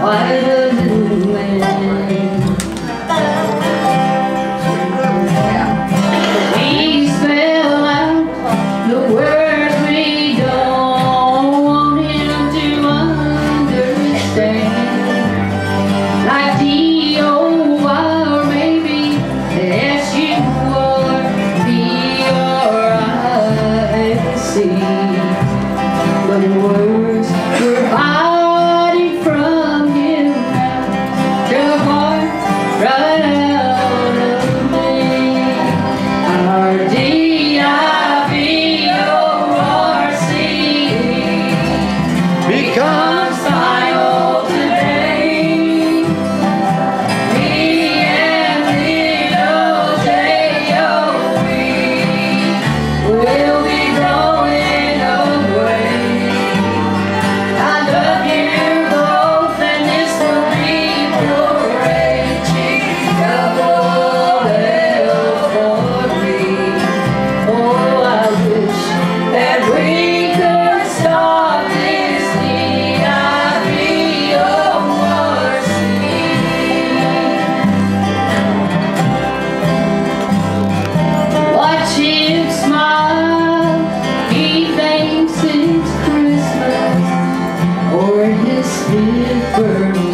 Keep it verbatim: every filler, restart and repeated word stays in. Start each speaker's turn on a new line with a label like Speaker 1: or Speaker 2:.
Speaker 1: quite a little man. We spell out the words we don't want him to understand, like D O or maybe S U or B R I C. But the words were hiding from him now, took heart right out of me. Our D I V O R C becomes final today. Me and little J O B will be growing away. I love you both, and this will be parade. Double L for me. Oh, I wish that we could stop this D I V O R C. Watch him smile, he thinks it's Christmas or his fifth birthday.